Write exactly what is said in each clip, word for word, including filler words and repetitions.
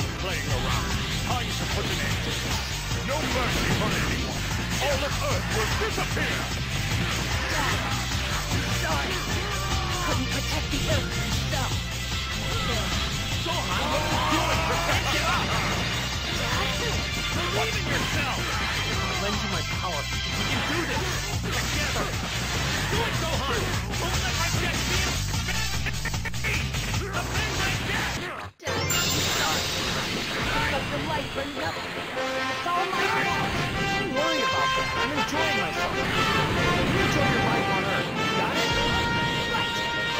Enough playing around. Time to put an end to this. No mercy for anyone. All of Earth will disappear. Dad, sorry. Couldn't protect the Earth myself. Gohan, what are you doing? Protect it up! Dad? Believe in yourself! Lend you my power. We can do this! Together! Do it, Gohan! Don't let my jet be a... The thing I get! Dad, sorry. But the light for nothing. It's all my fault. Don't worry about that. I'm enjoying myself. You enjoy your life on Earth. Got it? Right.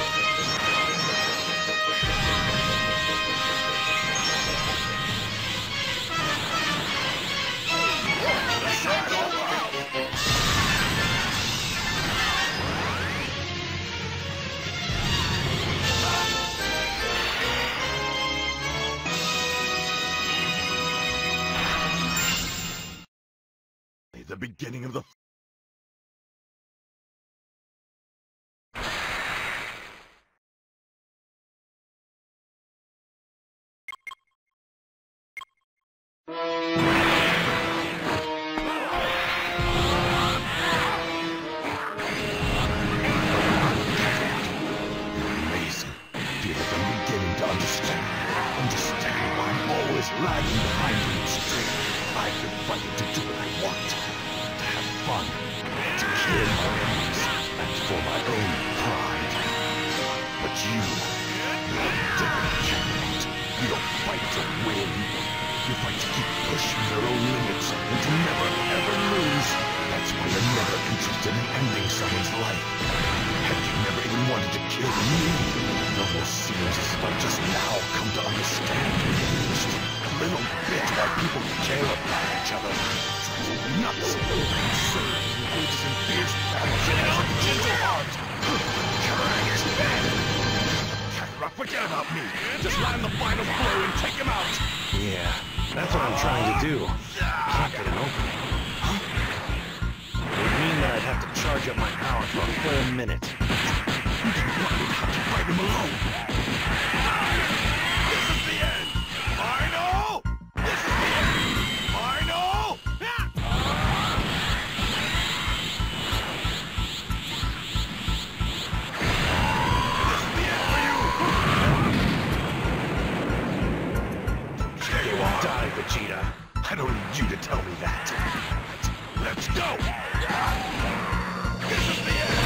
The beginning of the... lagging behind in the street. I've been fighting to do what I want, to have fun, to kill my enemies, and for my own pride. But you, you're a different Kakarot. You don't fight to win. You fight to keep pushing your own limits and to never, ever lose. That's why you're never interested in ending someone's life. Heck, you never even wanted to kill me. It almost seems as if I just now come to understand just a little bit why people care about each other. Drives me nuts. Absurd, engages in fierce battles and has a gentle heart. Kakarot is dead. Kakarot, forget about me. Just land the final blow and take him out. Yeah, that's what I'm trying to do. Can't get an opening. It would mean that I'd have to charge up my power for a full minute. You didn't want me to have to fight him alone. This is the end! Final! This is the end! Final! This is the end for you! There you are! Die, Vegeta. I don't need you to tell me that. Let's go! This is the end!